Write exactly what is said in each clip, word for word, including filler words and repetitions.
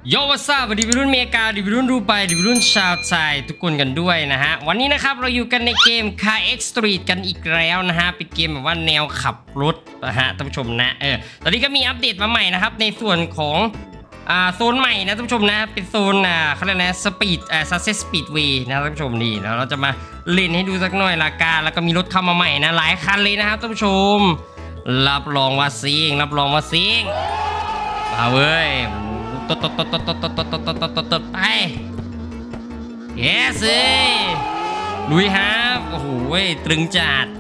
โยวัสซ่าดิวิรุ่นเมกาดิวิรุ่นรูไปดิวิรุ่นชาวไทยทุกคนกันด้วยนะฮะวันนี้นะครับเราอยู่กันในเกม Car X Street กันอีกแล้วนะฮะเป็นเกมแบบว่าแนวขับรถนะฮะท่านผู้ชมนะเออตอนนี้ก็มีอัปเดตมาใหม่นะครับในส่วนของอ่าโซนใหม่นะท่านผู้ชมนะเป็นโซนอ่าเขาเรียกนะสปีดอ่าซัสเซสสปีดเวย์นะท่านผู้ชมนี่แล้วเราจะมาเล่นให้ดูสักหน่อยละกันแล้วก็มีรถเข้ามาใหม่นะหลายคันเลยนะครับท่านผู้ชมรับรองว่าซิงรับรองว่าซิงมาเว้ยตดตดตดตดตดตดตดตดตดตดตดตดไปเยสเลยลุยครับโอ้โหตรึงจัด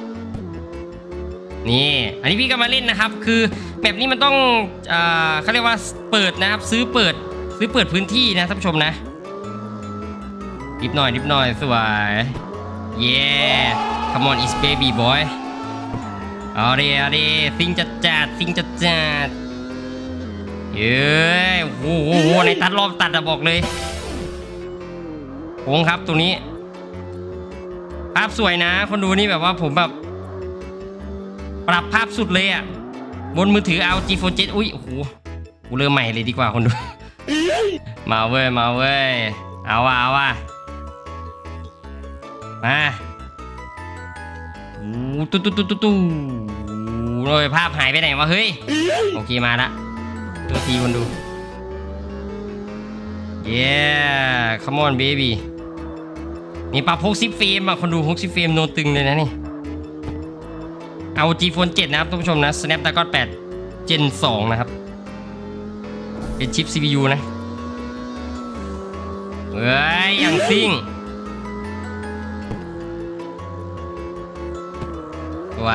นี่อันนี้พี่ก็มาเล่นนะครับคือแบบนี้มันต้องอ่าเขาเรียกว่าเปิดนะครับซื้อเปิดซื้อเปิดพื้นที่นะท่านผู้ชมนะดิบหน่อยดิบหน่อยสวยเย้ come on is baby boy เอาดิเอาดิซิงจัดจัดซิงจัดจัดเย้โอ้โหในตัดรอบตัดอะบอกเลยโค้งครับตรงนี้ภาพสวยนะคนดูนี่แบบว่าผมแบบปรับภาพสุดเลยอะบนมือถือ แอล จี โฟร์ เจ็ด อุ้ยโอ้โหกูเริ่มใหม่เลยดีกว่าคนดู มาเว้ยมาเว้ยเอาว่ะเอาว่ะมาโอ้ตุ๊ตุ๊ตุ๊ตุ๊ตุ๊เลยภาพหายไปไหนวะเฮ้ยโอเคมาละตัวทีคนดูเย้ come on baby นี่ปรับหกสิบเฟรมอะคนดูหกสิบเฟรมโนตึงเลยนะนี่เอา จี โฟร์ เจ็ดนะครับท่านผู้ชมนะ Snapdragon แปด Gen สองนะครับเป็นชิป ซี พี ยู นะเฮ้ยอย่างซิ่งไหว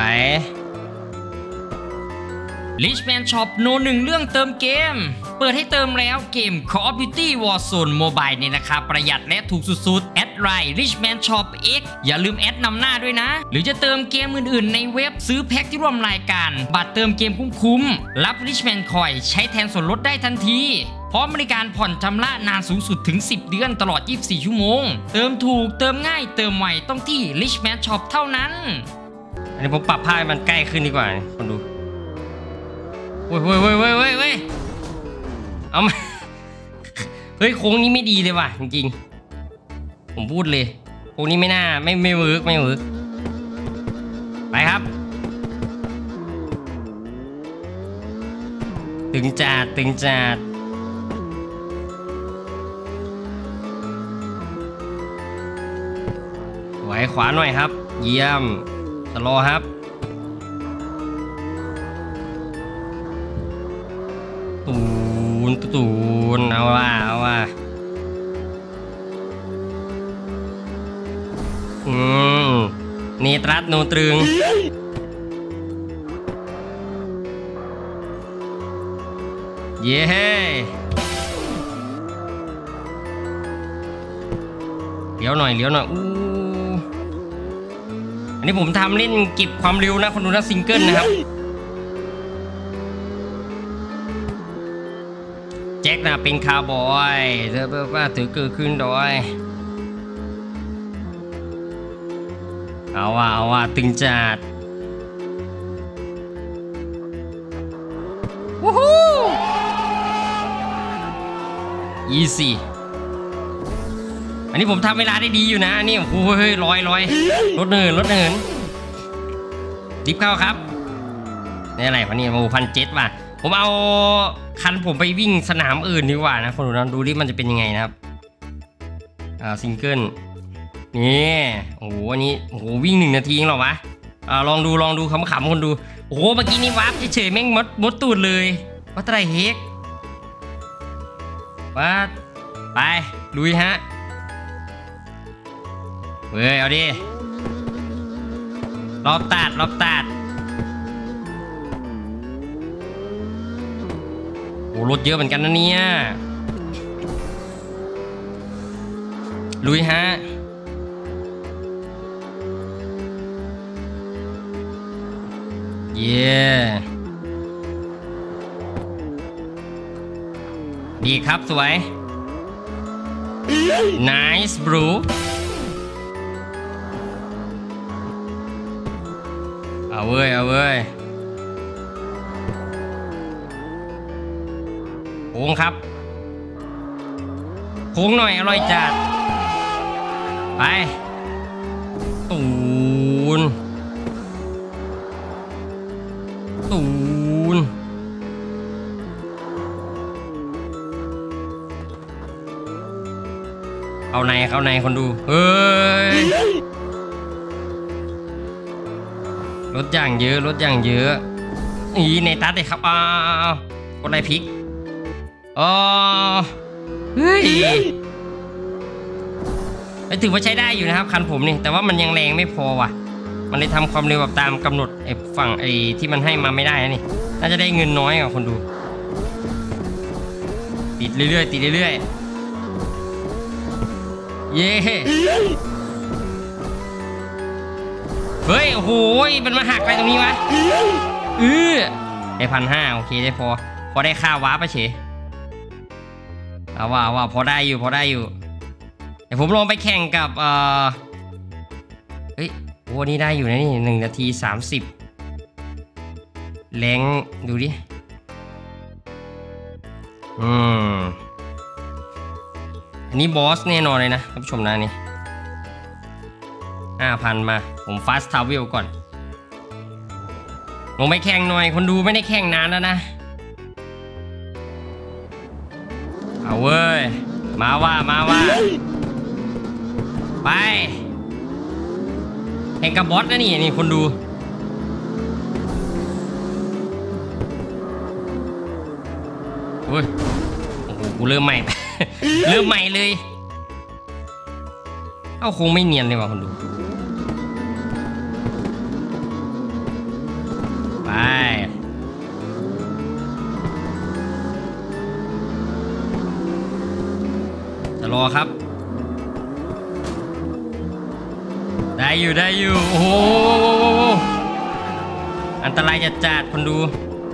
Richman Shop โนหนึ่งเรื่องเติมเกมเปิดให้เติมแล้วเกม Call of Duty Warzone Mobile ในราคาประหยัดและถูกสุดๆแอดไลน์ Richman Shop X อย่าลืมแอดนำหน้าด้วยนะหรือจะเติมเกมอื่นๆในเว็บซื้อแพ็คที่ร่วมรายการบัตรเติมเกมคุ้มๆรับ Richman Coin ใช้แทนส่วนลดได้ทันทีพร้อมบริการผ่อนชำระนานสูงสุดถึงสิบเดือนตลอดยี่สิบสี่ชั่วโมงเติมถูกเติมง่ายเติมไวต้องที่ Richman Shop เท่านั้นอันนี้ผมปรับภาพให้มันใกล้ขึ้นดีกว่าคนดูเว้ยเว้ยเว้ยเว้ยเว้ยเว้ยเอามาเฮ้ยโค้งนี้ไม่ดีเลยว่ะจริงๆผมพูดเลยโค้งนี้ไม่น่าไม่ไม่เวิร์กไม่เวิร์กไปครับตึงจัดตึงจัดไหวขวาหน่อยครับเยี่ยมสโลว์ครับตูนตูนเอาว่าเอาว่าอืมนี่ตรัสโนตรึงเย้เลี้ยวหน่อยเลี้ยวหน่อยอู้อันนี้ผมทำเล่นเก็บความเร็วนะคนดูนะซิงเกิลนะครับแจ็คนะเป็นคาร์บอยเธอเพิ่งว่าถือเกิดขึ้นดอยเอาว่าเอาว่าตึงจัดวู้ฮู้อีซี่อันนี้ผมทำเวลาได้ดีอยู่นะอันนี้โอ้โหเฮ้ยลอยลอยรถเนินรถเนินดิฟเข้าครับนี่อะไรพะนี่โอ้พันเจ็ดว่ะผมเอาคันผมไปวิ่งสนามอื่นดีกว่านะคนดูนะดูดิมันจะเป็นยังไงนะครับอ่าซิงเกิลนี่โอ้โหอันนี้โอ้โหวิ่งหนึ่งนาทีเองหรอวะอ่าลองดูลองดูขำๆคนดูโอ้โหเมื่อกี้นี่วาร์ปเฉยๆแม่งมดมดตูดเลยว่าอะไรเฮกว่าไปลุยฮะเฮ้ยเอาดิรอบตัดรอบตัดโอ้รถเยอะเหมือนกันนะเนี่ยลุยฮะเย้ดีครับสวย nice bro เอาเว้ยเอาเว้ย โค้งครับโค้งหน่อยอร่อยจัดไปตูนตูนเข้าในเข้าในคนดูเฮ้ยรถอย่างเยอะรถอย่างเยอะอีในตัดเลยครับอ้าวคนไรพลิกอ๋อเฮ้ยถือว่าใช้ได้อยู่นะครับคันผมนี่แต่ว่ามันยังแรงไม่พอว่ะมันเลยทำความเร็วแบบตามกำหนดไอ้ฝั่งไอ้ที่มันให้มาไม่ได้นี่น่าจะได้เงินน้อยกว่าคนดูติดเรื่อยๆติดเรื่อยๆเย้เฮ้ยโอ้โหมันมาหักอะไรตรงนี้วะเออได้พันห้าโอเคได้พอพอได้ค่าวาร์ปไปเฉยเอาว่าว่าพอได้อยู่พอได้อยู่เดี๋ยวผมลองไปแข่งกับเอ่อเฮ้ยโอ้นี่ได้อยู่นะนี่หนึ่งนาทีสามสิบแรงดูดิอืมอันนี้บอสแน่นอนเลยนะท่านผู้ชมนะนี่ห้าพันมาผมฟาสต์ทาวเวลก่อนลงไปแข่งหน่อยคนดูไม่ได้แข่งนานแล้วนะเอาเว้ยมาว่ามาว่าไปแข่งกับบอสนะนี่นี่คนดูโอ้ยโอ้โหกูเริ่มใหม่ เริ่มใหม่เลยเอ้าคงไม่เนียนเลยว่ะคนดูไปจะรอครับได้อยู่ได้อยู่โอ้โหอันตรายจัดจัดคนดู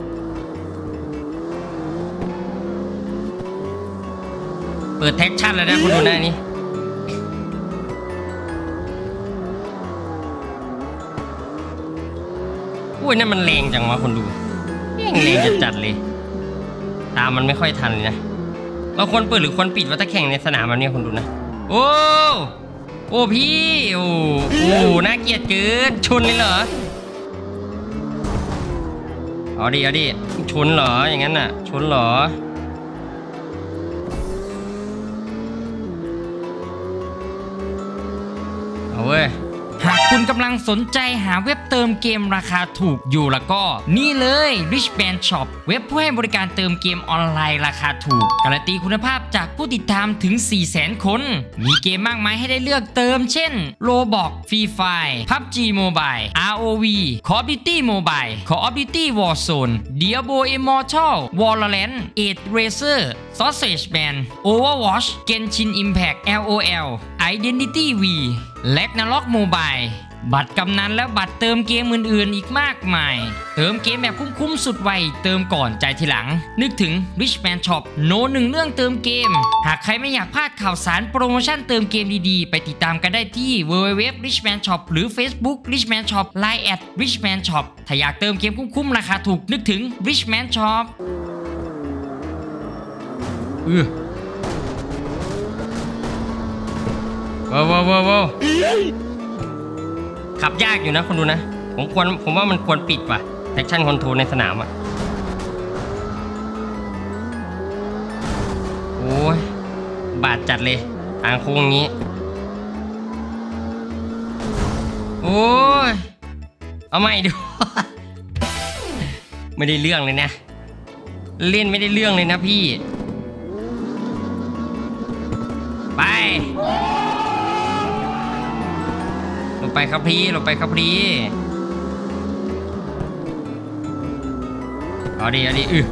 เปิดแท็กชั่นแล้วนะคนดูหน้านี้อุ้ยนั่นมันแรงจังวะคนดูแรงแรงจัดจัดเลยตามมันไม่ค่อยทันเลยนะเราควรเปิดหรือควรปิดว่าถ้าแข่งในสนามแบบนี้คนดูนะโอ้โอ้พี่โอ้โอ้น่าเกลียดเกินชนเลยเหรอเอาดิเอาดิชนเหรออย่างนั้นน่ะชนเหรอเอาเว้ยหากคุณกำลังสนใจหาเว็บเติมเกมราคาถูกอยู่แล้วก็นี่เลย Richman Shop เว็บผู้ให้บริการเติมเกมออนไลน์ราคาถูกการันตีคุณภาพจากผู้ติดตามถึง สี่แสน คนมีเกมมากมายให้ได้เลือกเติมเช่น Roblox Free Fire พับจี Mobile อาร์ โอ วี Call of Duty Mobile Call of Duty Warzone Diablo Immortal Valorant Age Racer Sausage Man Overwatch Genshin Impact แอล โอ แอล Identity V Ragnarok Mobile บัตรกำนันและบัตรเติมเกมอื่นๆอีกมากมายเติมเกมแบบคุ้มๆสุดไวเติมก่อนใจทีหลังนึกถึง Richman Shop โน้ตหนึ่งเรื่องเติมเกมหากใครไม่อยากพลาดข่าวสารโปรโมชั่นเติมเกมดีๆไปติดตามกันได้ที่ ดับเบิลยู ดับเบิลยู ดับเบิลยู ดอท richman shop หรือ Facebook Richman Shop ไลน์ แอท richman shop ถ้าอยากเติมเกมคุ้มๆราคาถูกนึกถึง Richman Shop เออว้าวว้าวว้าวขับยากอยู่นะคนดูนะผมควรผมว่ามันควรปิดว่ะ traction control ในสนามอ่ะโอ้ยบาดจัดเลยทางโค้งงี้โอ้ยเอาใหม่ดู ไม่ได้เรื่องเลยนะเล่นไม่ได้เรื่องเลยนะพี่ไปลงไปครับพี่ลงไปครับพี่เอาดิเอาดิอือ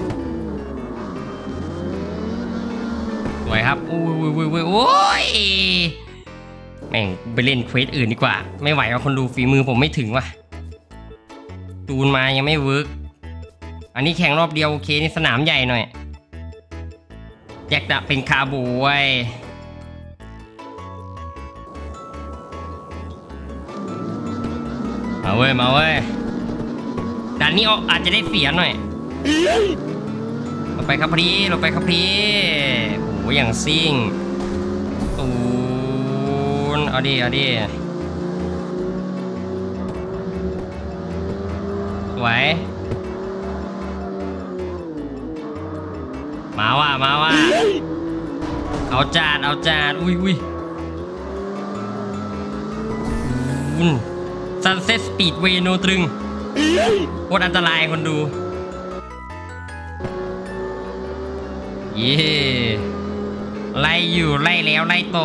สวยครับอุ้ยอุ้ยอุ้ยโอ้ยแม่งไปเล่นเควสอื่นดีกว่าไม่ไหวว่าคนดูฝีมือผมไม่ถึงว่ะตูนมายังไม่เวิร์กอันนี้แข่งรอบเดียวโอเคนี่สนามใหญ่หน่อยแจ็คจะเป็นคาร์บูไว้มาเว้ยมาเว้ยด่านนี้อาจจะได้เสียหน่อยลงไปครับพี่ลงไปครับพี่โอ้อย่างซิ่งตูนเอาดิเอาดิสวยมาว่ะมาว่ะเอาจานเอาจานอุ้ยอุ้ยซันเซ็ตสปีดเวย์โนตรึงโคตรอันตรายคนดูเย่ไล่อยู่ไล่แล้วไล่ต่อ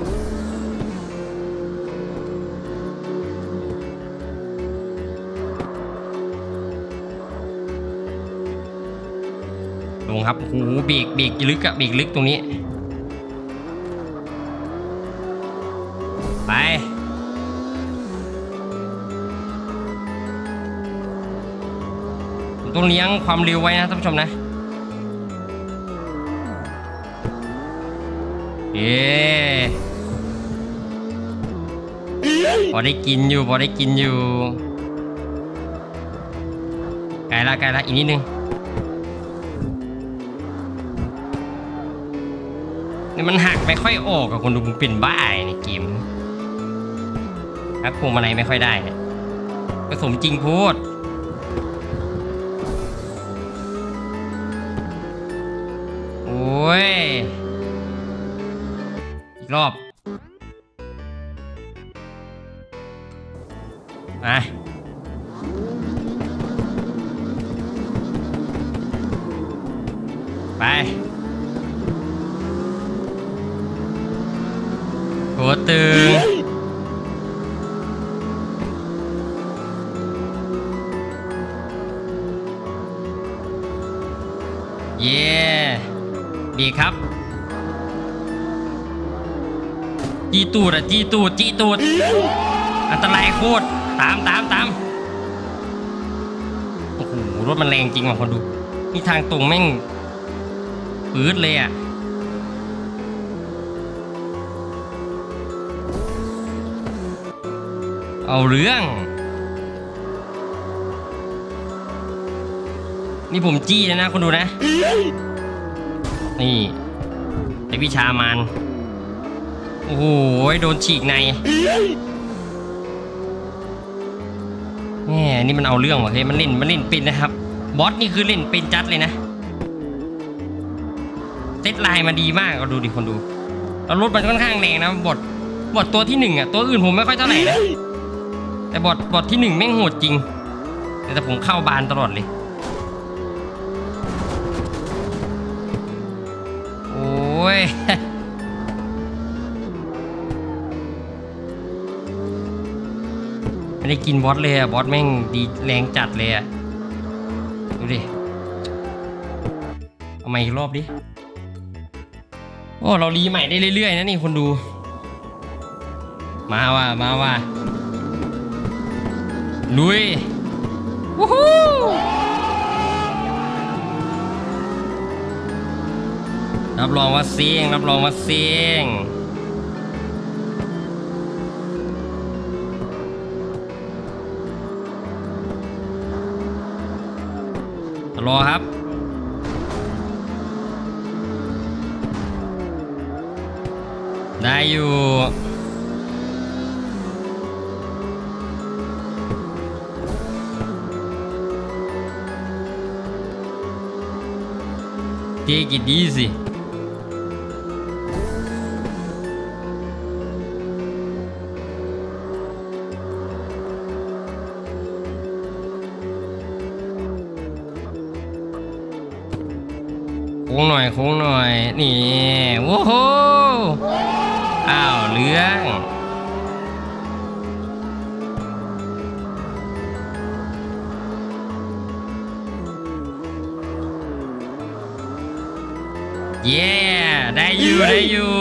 ลงครับโอ้โหเบรกเบรกลึกอะเบรกลึกตรงนี้ไปผมต้องเลี้ยงความเร็วไว้นะท่านผู้ชมนะเอ๊พอได้กินอยู่พอได้กินอยู่ไกลละไกลละอีกนิดนึงนี่มันหักไม่ค่อยออกกับคนดูมึงเป็นบ้าในเกมครับพวงมาลัยไม่ค่อยได้เนี่ยผสมจริงพูดโอ้ยอีกรอบมาไปโคตรตึงเย่ดีครับจีตูดอะจีตูดจีตูดอันตรายโคตรตามตามตามโอ้โหรถมันแรงจริงว่ะคนดูนี่ทางตรงแม่งปื๊ดเลยอะเอาเรื่องนี่ผมจี้แล้วนะคนดูนะนี่ไอวิชามันโอ้โหโดนฉีกในแหมนี่มันเอาเรื่องว่ะเฮ้ยมันเล่นมันเล่นเป็นนะครับบอสนี่คือเล่นเป็นจัดเลยนะเซตไลน์มาดีมากก็ดูดิคนดูแล้วรถมันค่อนข้างแรงนะบอทบอทตัวที่หนึ่งอ่ะตัวอื่นผมไม่ค่อยเท่าไหร่นะแต่บอทบอทที่หนึ่งแม่งโหดจริงแต่ผมเข้าบานตลอดเลยโอ้ยไม่ได้กินบอสเลยอะบอสแม่งดีแรงจัดเลยอะดูดิเอาใหม่อีกรอบดิโอ้เรารีใหม่ได้เรื่อยๆนะนี่คนดูมาว่ะมาว่ะลุยวู้ฮู้รับรองว่าเสียงรับรองว่าเสียงรอครับได้อยู่Take it easy โค้งหน่อยโค้งหน่อยนี่โว้โหอ้าวเรื่องเย้ได้อยู่ได้อยู่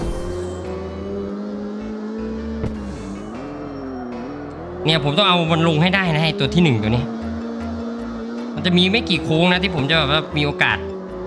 เนี่ยผมต้องเอามันลงให้ได้นะให้ตัวที่หนึ่งตัวนี้มันจะมีไม่กี่โค้งนะที่ผมจะแบบว่ามีโอกาส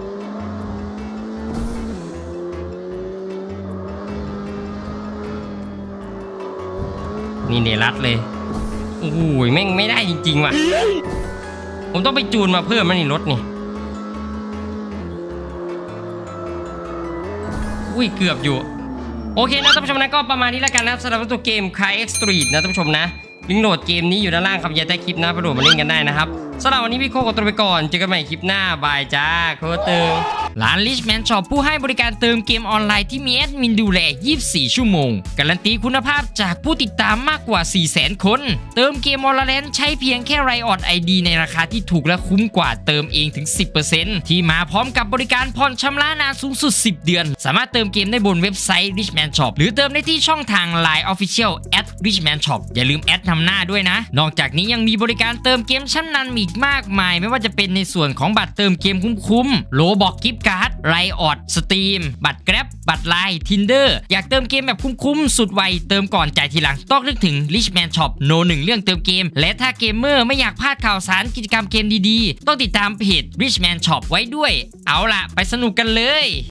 นี่เนรัดเลยโอ้โหแม่งไม่ได้จริงๆว่ะผมต้องไปจูนมาเพิ่มมันนี่รถนี่อุ้ยเกือบอยู่โอเคนะท่านผู้ชมนะก็ประมาณนี้แล้วกันนะสำหรับตัวเกม Cry X Street นะท่านผู้ชมนะลิงก์โหลดเกมนี้อยู่ด้านล่างคำบรรยายใต้คลิปนะไปโหลดมาเล่นกันได้นะครับสำหรับวันนี้พี่โคขอตัวไปก่อนเจอกันใหม่คลิปหน้าบายจ้าโคตรตึงร้าน Richman Shop ผู้ให้บริการเติมเกมออนไลน์ที่มีแอดมินดูแลยี่สิบสี่ชั่วโมงการันตีคุณภาพจากผู้ติดตามมากกว่า สี่แสน คนเติมเกมออนไลน์ใช้เพียงแค่ไรออด ไอ ดี ในราคาที่ถูกและคุ้มกว่าเติมเองถึง สิบเปอร์เซ็นต์ ที่มาพร้อมกับบริการผ่อนชำระนานสูงสุดสิบเดือนสามารถเติมเกมได้บนเว็บไซต์ Richman Shop หรือเติมได้ที่ช่องทาง ไลน์ Official แอท Richman Shop อย่าลืมแอดนำหน้าด้วยนะนอกจากนี้ยังมีบริการเติมเกมชั้นนำอีกมากมายไม่ว่าจะเป็นในส่วนของบัตรเติมเกมคุ้มๆโลบอกกิฟต์การ์ดไรออดสตรีมบัตรแกร็บบัตรไลน์ Tinder อยากเติมเกมแบบคุ้มๆสุดไวเติมก่อนจ่ายทีหลังต้องนึกถึง Richman Shop โนหนึ่งเรื่องเติมเกมและถ้าเกมเมอร์ไม่อยากพลาดข่าวสารกิจกรรมเกมดีๆต้องติดตามเพจ Richman Shop ไว้ด้วยเอาล่ะไปสนุกกันเลย